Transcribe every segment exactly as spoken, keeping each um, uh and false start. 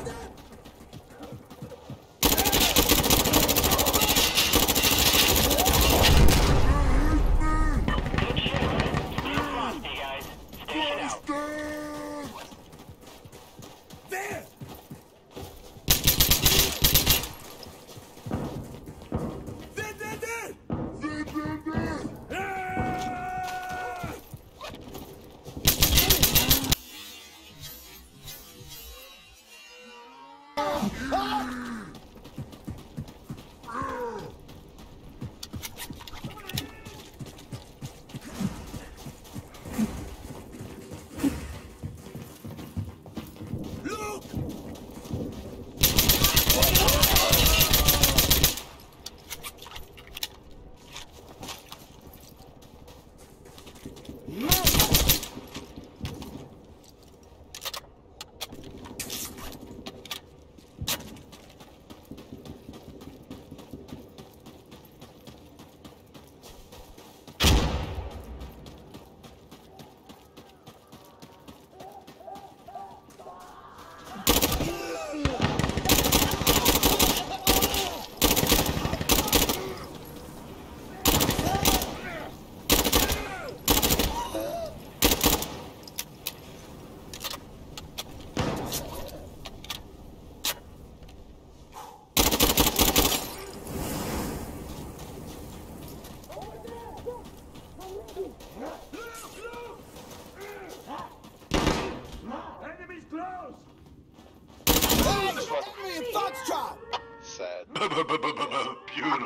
Sad. Beautiful.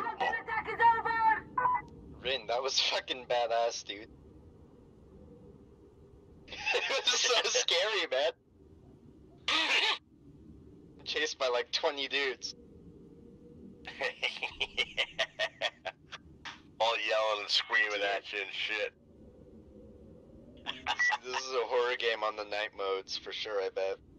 Rin, that was fucking badass, dude. It was so scary, man. Chased by like twenty dudes. All yelling and screaming at you and shit. This, this is a horror game on the night modes for sure, I bet.